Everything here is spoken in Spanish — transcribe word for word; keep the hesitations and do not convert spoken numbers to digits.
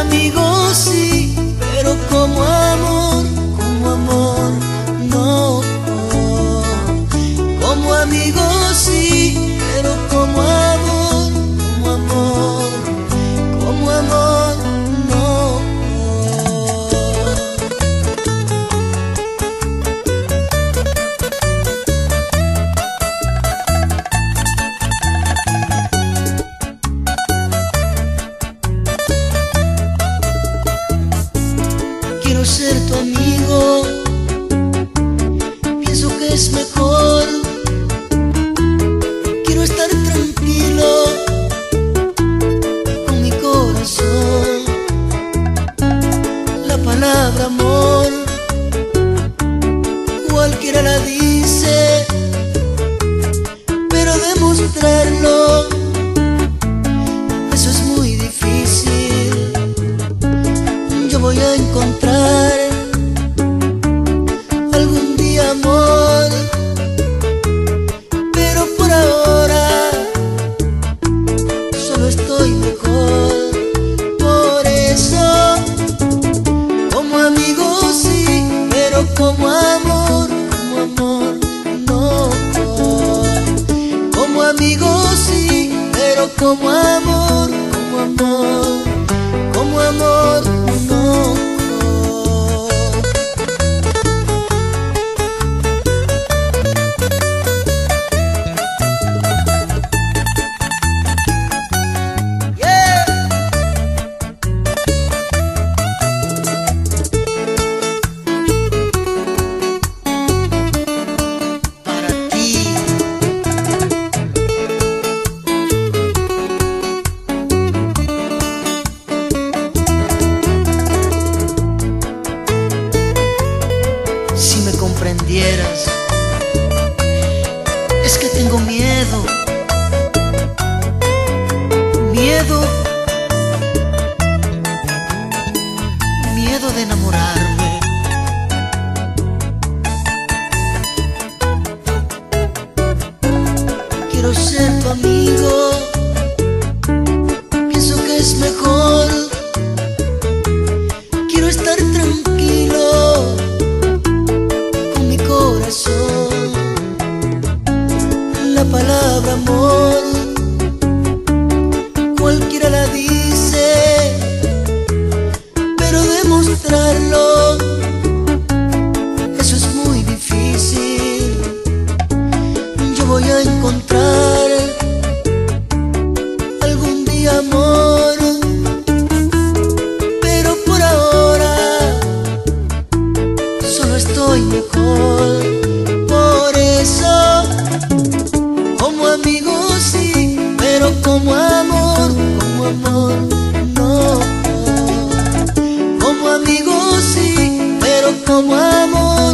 amigo sí, pero como amor, como amor no. Como amigo sí, pero como amor, como amor, como amor no. Quiero ser tu amigo, pienso que es mejor. Quiero estar tranquilo con mi corazón. La palabra amor cualquiera la dice, pero demostrarlo, eso es muy difícil. Yo voy a encontrar algún día amor, pero por ahora solo estoy mejor. Por eso, como amigo sí, pero como amor, como amor no. Como amigo sí, pero como amor, como amor, como amor no. Si me comprendieras, es que tengo miedo, miedo, miedo de enamorarme. Quiero ser tu amigo, pienso que es mejor. Quiero estar tranquilo con mi corazón. La palabra amor cualquiera la dice, pero demostrarlo, eso es muy difícil. Yo voy a encontrar algún día amor, pero por ahora solo estoy mejor. Por eso, como amigo sí, pero como amor, como amor no. Como amigo sí, pero como amor